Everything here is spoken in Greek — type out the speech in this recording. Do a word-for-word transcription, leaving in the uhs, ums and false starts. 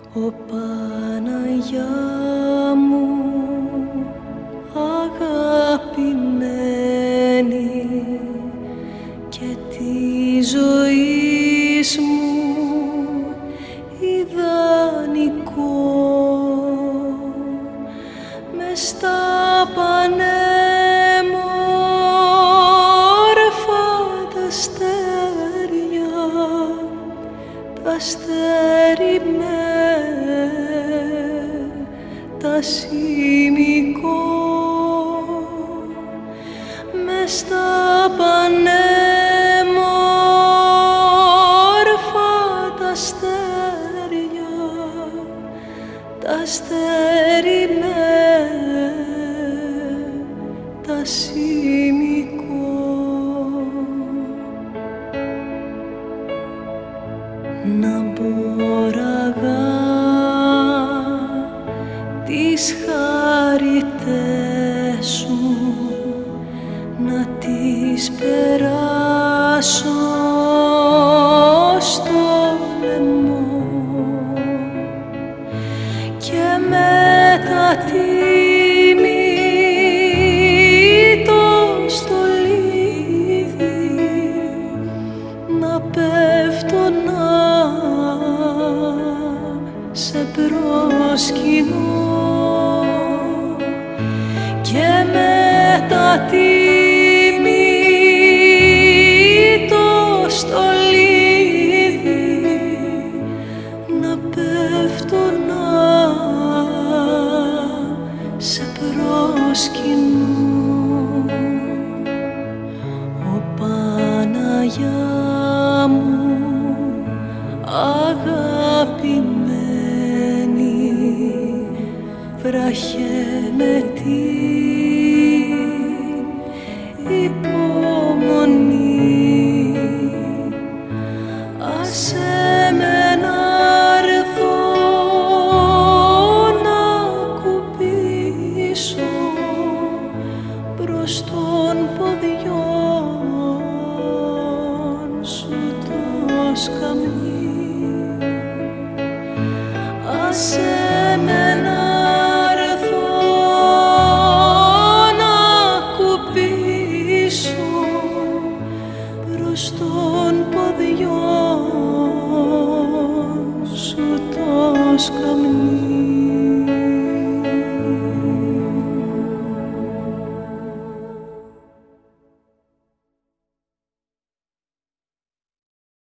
Ω Παναγιά μου αγαπημένη και τη ζωής μου ιδανικό, μες στα πανέμορφα τα αστέρια, τα αστέρι με τα σημικό, μες στα πανέμορφα τα αστέρια, τα αστέρι με τα σημικό. Να μποραγά τις χαριτές σου, να τις περάσω στο λαιμό και μετά τιμή το στολίδι να πέφτω να σε προσκυνώ και μετά τιμή το στολίδι να πέφτω να σε προσκυνώ. Ω Παναγιά μου αγαπημένη, βράχε με την υπομονή, άσε με να έρθω να κουμπίσω προς των ποδιών σου το σκαμνί, άσε